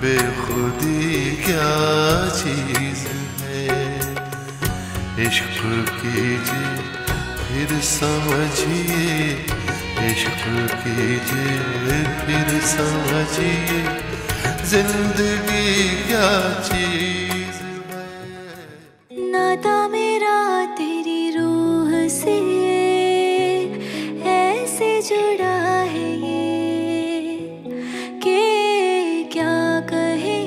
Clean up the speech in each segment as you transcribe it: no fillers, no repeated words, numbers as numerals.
बेखुदी क्या चीज है। इश्क कीजिए फिर समझिए, इश्क कीजिए फिर समझिए, जिंदगी क्या चीज है। नाता मेरा तेरी रूह से ऐसे जुड़ा है ये कि क्या कहे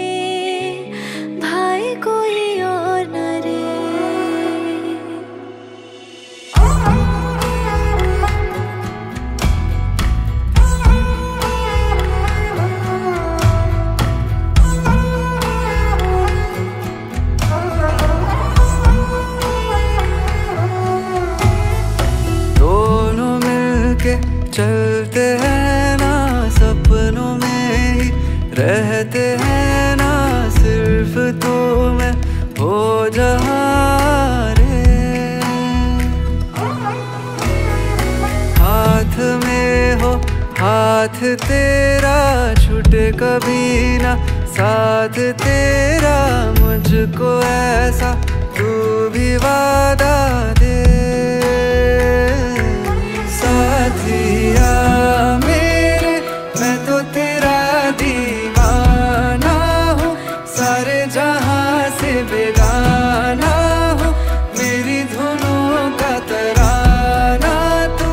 भाई कोई और न रे। चलते हैं ना सपनों में ही रहते हैं ना, सिर्फ तू मैं हो जहाँ रे। हाथ में हो हाथ तेरा, छूटे कभी ना साथ तेरा, मुझको ऐसा तू भी वादा दे। साथिया मेरे मैं तो तेरा दीवाना हूँ, सारे जहाँ से बेगाना हूँ, मेरी धुनों का तराना तू।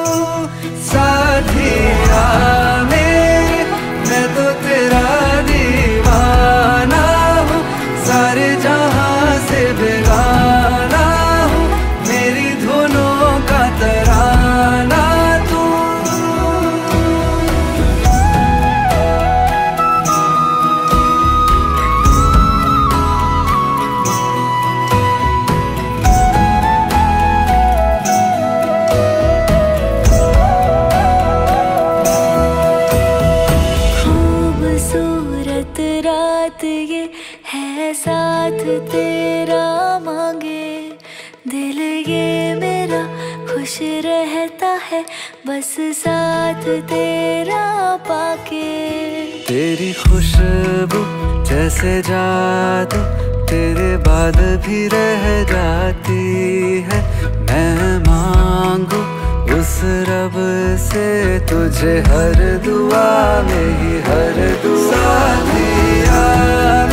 साथिया मेरे मैं तो तेरा दीवाना हूँ, सारे जहाँ से बेगाना हूँ, मेरी धुनों का तराना। रात ये है साथ तेरा मांगे, दिल ये मेरा खुश रहता है बस साथ तेरा पाके। तेरी खुशबू जैसे जादू तेरे बाद भी रह जाती है, मैं मांगू उस रब से तुझे हर दुआ में ही हर दुआ। साथिया